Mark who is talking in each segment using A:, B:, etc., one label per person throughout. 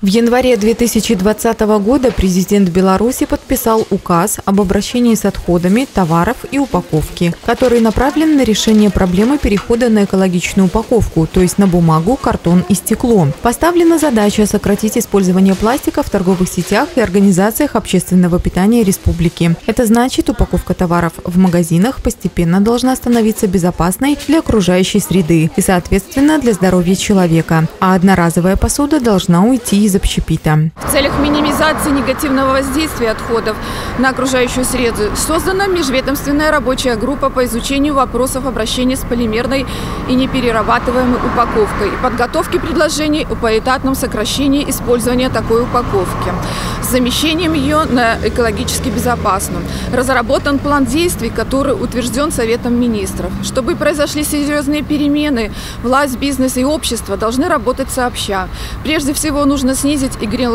A: В январе 2020 года президент Беларуси подписал указ об обращении с отходами, товаров и упаковки, который направлен на решение проблемы перехода на экологичную упаковку, то есть на бумагу, картон и стекло. Поставлена задача сократить использование пластика в торговых сетях и организациях общественного питания республики. Это значит, упаковка товаров в магазинах постепенно должна становиться безопасной для окружающей среды и, соответственно, для здоровья человека. А одноразовая посуда должна уйти из общепита.
B: В целях минимизации негативного воздействия отходов на окружающую среду создана межведомственная рабочая группа по изучению вопросов обращения с полимерной и неперерабатываемой упаковкой и подготовки предложений о поэтапном сокращении использования такой упаковки с замещением ее на экологически безопасную. Разработан план действий, который утвержден Советом министров. Чтобы произошли серьезные перемены, власть, бизнес и общество должны работать сообща. Прежде всего нужно снизить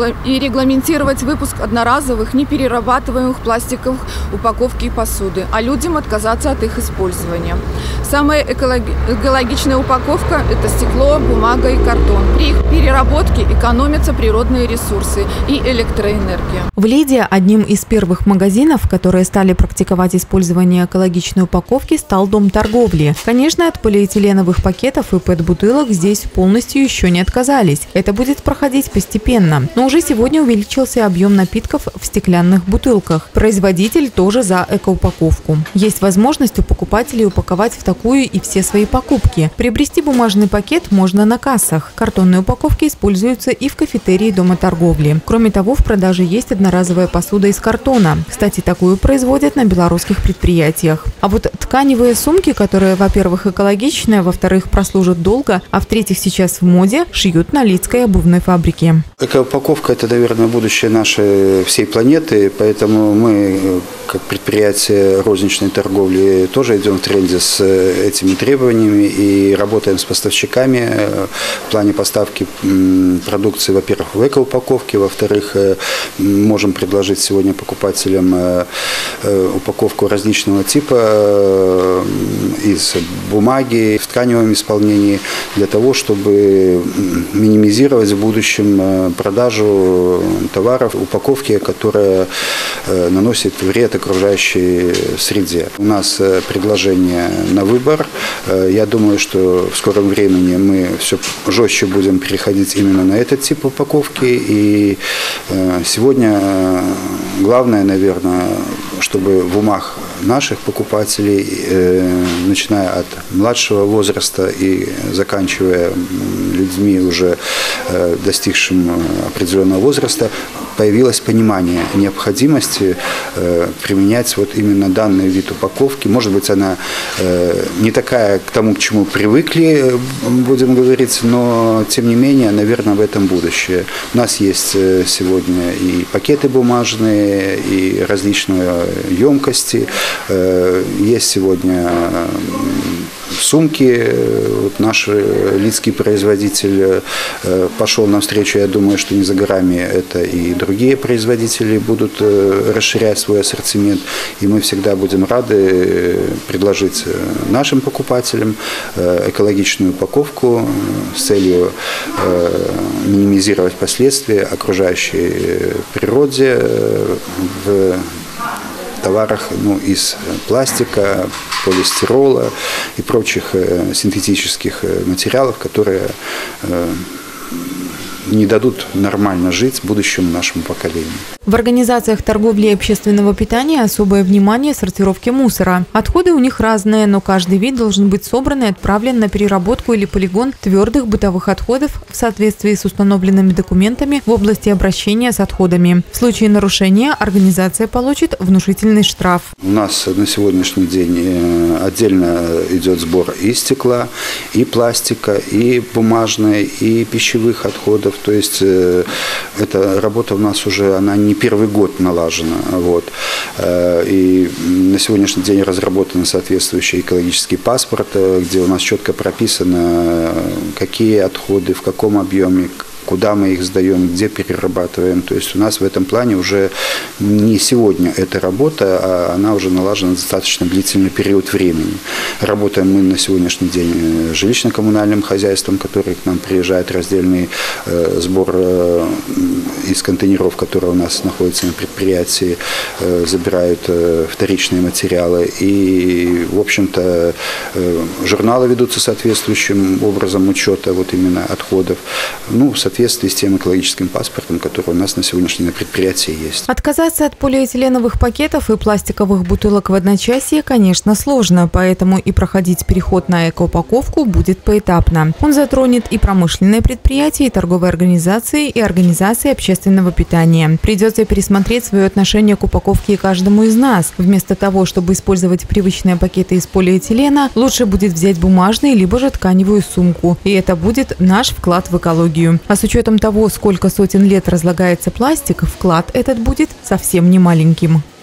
B: и регламентировать выпуск одноразовых, неперерабатываемых пластиковых упаковки и посуды, а людям отказаться от их использования. Самая экологичная упаковка – это стекло, бумага и картон. При их переработке экономятся природные ресурсы и электроэнергия.
A: В Лиде одним из первых магазинов, которые стали практиковать использование экологичной упаковки, стал Дом торговли. Конечно, от полиэтиленовых пакетов и ПЭТ-бутылок здесь полностью еще не отказались. Это будет проходить постепенно. Но уже сегодня увеличился объем напитков в стеклянных бутылках. Производитель тоже за экоупаковку. Есть возможность у покупателей упаковать в такую и все свои покупки. Приобрести бумажный пакет можно на кассах. Картонные упаковки используются и в кафетерии Дома торговли. Кроме того, в продаже есть одноразовая посуда из картона. Кстати, такую производят на белорусских предприятиях. А вот тканевые сумки, которые, во-первых, экологичные, во-вторых, прослужат долго, а в-третьих, сейчас в моде, шьют на Лидской обувной фабрике.
C: Экоупаковка – это, наверное, будущее нашей всей планеты, поэтому мы, как предприятие розничной торговли, тоже идем в тренде с этими требованиями и работаем с поставщиками в плане поставки продукции, во-первых, в экоупаковке, во-вторых, можем предложить сегодня покупателям упаковку различного типа из бумаги в тканевом исполнении для того, чтобы минимизировать в будущем продажу товаров, упаковки, которая наносит вред окружающей среде. У нас предложение на выбор. Я думаю, что в скором времени мы все жестче будем переходить именно на этот тип упаковки. И сегодня главное, наверное, чтобы в умах наших покупателей, начиная от младшего возраста и заканчивая людьми, уже достигшим определенного возраста, появилось понимание необходимости применять вот именно данный вид упаковки. Может быть, она не такая к тому, к чему привыкли, будем говорить, но, тем не менее, наверное, в этом будущее. У нас есть сегодня и пакеты бумажные, и различные емкости. Есть сегодня сумки. Вот наш лидский производитель пошел навстречу. Я думаю, что не за горами это и другие производители будут расширять свой ассортимент. И мы всегда будем рады предложить нашим покупателям экологичную упаковку с целью минимизировать последствия окружающей природе в товарах из пластика, полистирола и прочих синтетических материалов, которые не дадут нормально жить будущему нашему поколению.
A: В организациях торговли и общественного питания особое внимание сортировке мусора. Отходы у них разные, но каждый вид должен быть собран и отправлен на переработку или полигон твердых бытовых отходов в соответствии с установленными документами в области обращения с отходами. В случае нарушения организация получит внушительный штраф.
C: У нас на сегодняшний день отдельно идет сбор и стекла, и пластика, и бумажной, и пищевых отходов. То есть эта работа у нас уже, она не первый год налажена. Вот. И на сегодняшний день разработан соответствующий экологический паспорт, где у нас четко прописано, какие отходы, в каком объеме, куда мы их сдаем, где перерабатываем. То есть у нас в этом плане уже не сегодня эта работа, а она уже налажена достаточно длительный период времени. Работаем мы на сегодняшний день жилищно-коммунальным хозяйством, которые к нам приезжают, раздельный сбор из контейнеров, которые у нас находятся на предприятии, забирают вторичные материалы. И, в общем-то, журналы ведутся соответствующим образом учета вот именно отходов, в соответствии с тем экологическим паспортом, который у нас на сегодняшний день на предприятии есть.
A: Отказаться от полиэтиленовых пакетов и пластиковых бутылок в одночасье, конечно, сложно, поэтому и проходить переход на экоупаковку будет поэтапно. Он затронет и промышленные предприятия, и торговые организации, и организации общественного питания. Придется пересмотреть свое отношение к упаковке каждому из нас. Вместо того, чтобы использовать привычные пакеты из полиэтилена, лучше будет взять бумажный либо же тканевую сумку. И это будет наш вклад в экологию. А с учетом того, сколько сотен лет разлагается пластик, вклад этот будет совсем не маленьким.